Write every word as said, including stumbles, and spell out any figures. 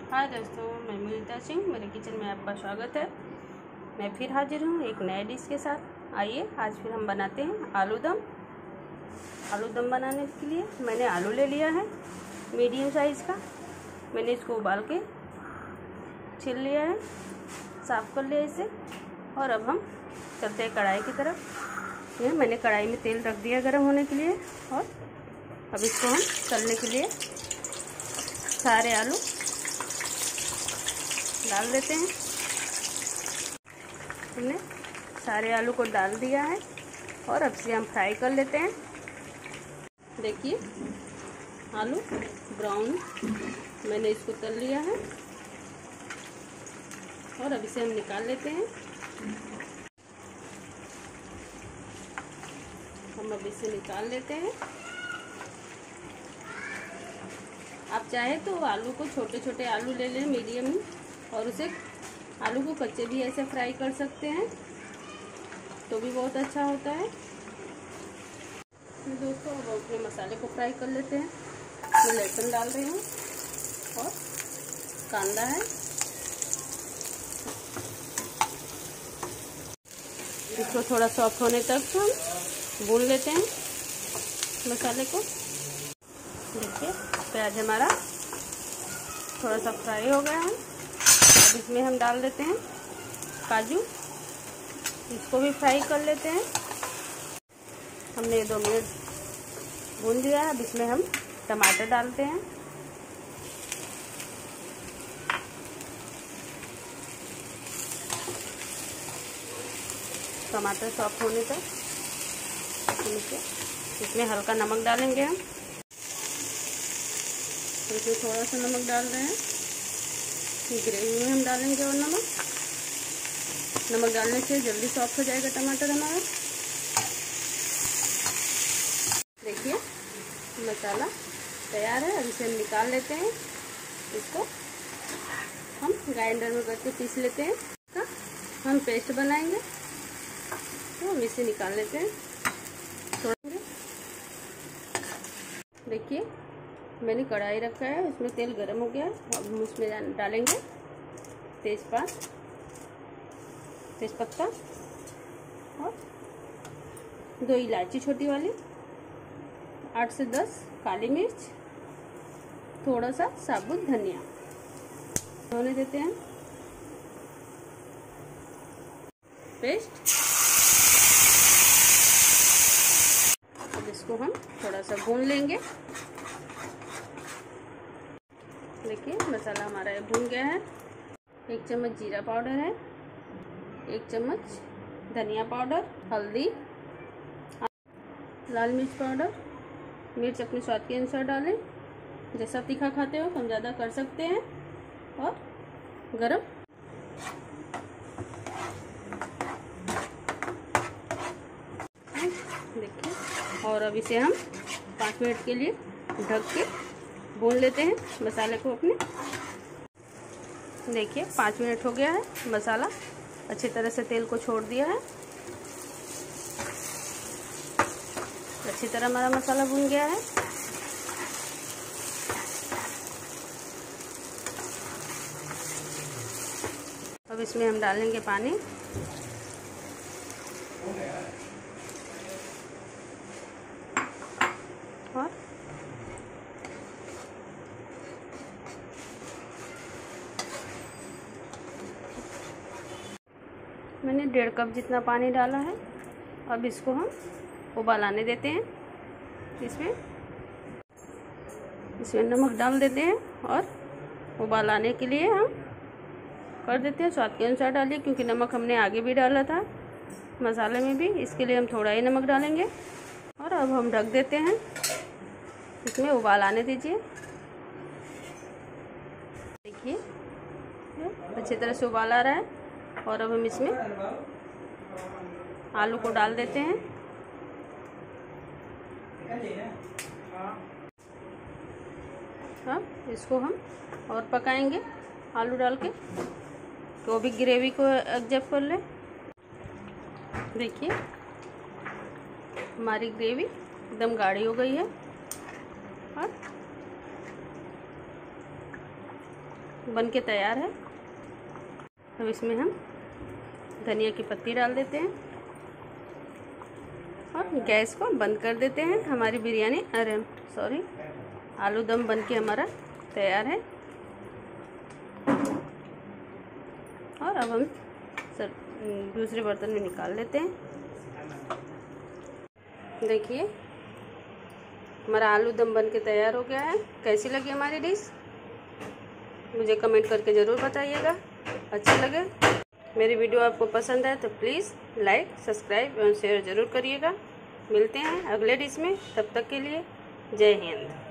हाय दोस्तों, मैं मुनीता सिंह, मेरे किचन में आपका स्वागत है। मैं फिर हाजिर हूँ एक नए डिश के साथ। आइए आज फिर हम बनाते हैं आलू दम। आलू दम बनाने के लिए मैंने आलू ले लिया है मीडियम साइज़ का। मैंने इसको उबाल के छील लिया है, साफ़ कर लिया इसे। और अब हम चलते हैं कढ़ाई की तरफ। ये मैंने कढ़ाई में तेल रख दिया गर्म होने के लिए, और अब इसको हम तलने के लिए सारे आलू डाल देते हैं। हमने सारे आलू को डाल दिया है और अब से हम फ्राई कर लेते हैं। देखिए आलू ब्राउन मैंने इसको तल लिया है और अब इसे हम निकाल लेते हैं। हम अब इसे निकाल लेते हैं। आप चाहे तो आलू को छोटे छोटे आलू ले लें मीडियम ही, और उसे आलू को कच्चे भी ऐसे फ्राई कर सकते हैं तो भी बहुत अच्छा होता है। दोस्तों अब अपने मसाले को फ्राई कर लेते हैं। मैं लहसुन डाल रही हूँ और कांदा है। इसको थोड़ा सॉफ्ट होने तक हम भून लेते हैं मसाले को। देखिए प्याज हमारा थोड़ा सा फ्राई हो गया है। अब इसमें हम डाल देते हैं काजू, इसको भी फ्राई कर लेते हैं। हमने दो मिनट भून दिया है। अब इसमें हम टमाटर डालते हैं। टमाटर सॉफ्ट होने तक इसमें हल्का नमक डालेंगे हम। इसमें थोड़ा सा नमक डाल रहे हैं। ग्रेवी में हम डालेंगे और नमक नमक डालने से जल्दी सॉफ्ट हो जाएगा टमाटर हमारा। देखिए मसाला तैयार है। अब इसे हम निकाल लेते हैं। इसको हम ग्राइंडर में करके पीस लेते हैं। इसका हम पेस्ट बनाएंगे तो हम इसे निकाल लेते हैं। थोड़ा देखिए मैंने कढ़ाई रखा है, उसमें तेल गर्म हो गया। अब हम उसमें डालेंगे तेजपात तेजपत्ता और दो इलायची छोटी वाली, आठ से दस काली मिर्च, थोड़ा सा साबुत धनिया होने देते हैं पेस्ट। अब इसको हम थोड़ा सा भून लेंगे। देखिए मसाला हमारा ये भून गया है। एक चम्मच जीरा पाउडर है, एक चम्मच धनिया पाउडर, हल्दी, लाल मिर्च पाउडर। मिर्च अपने स्वाद के अनुसार डालें। जैसा तीखा खाते हो कम ज़्यादा कर सकते हैं। और गरम देखिए, और अब इसे हम पाँच मिनट के लिए ढक के भून लेते हैं मसाले को अपने। देखिए पाँच मिनट हो गया है। मसाला अच्छी तरह से तेल को छोड़ दिया है। अच्छी तरह हमारा मसाला भून गया है। अब इसमें हम डालेंगे पानी। और मैंने डेढ़ कप जितना पानी डाला है। अब इसको हम उबाल आने देते हैं। इसमें इसमें नमक डाल देते हैं और उबाल आने के लिए हम कर देते हैं। स्वाद के अनुसार डालिए, क्योंकि नमक हमने आगे भी डाला था मसाले में भी, इसके लिए हम थोड़ा ही नमक डालेंगे। और अब हम ढक देते हैं। इसमें उबाल आने दीजिए। देखिए अच्छी तरह से उबाल आ रहा है। और अब हम इसमें आलू को डाल देते हैं। अब इसको हम और पकाएंगे आलू डाल के, तो भी ग्रेवी को एडजस्ट कर ले। देखिए हमारी ग्रेवी एकदम गाढ़ी हो गई है। और बन के तैयार है। अब इसमें हम धनिया की पत्ती डाल देते हैं और गैस को बंद कर देते हैं। हमारी बिरयानी अरे सॉरी आलू दम बन के हमारा तैयार है। और अब हम सर दूसरे बर्तन में निकाल लेते हैं। देखिए हमारा आलू दम बन के तैयार हो गया है। कैसी लगी हमारी डिश मुझे कमेंट करके ज़रूर बताइएगा। अच्छी लगे मेरी वीडियो आपको पसंद है तो प्लीज़ लाइक सब्सक्राइब और शेयर ज़रूर करिएगा। मिलते हैं अगले डिश में, तब तक के लिए जय हिंद।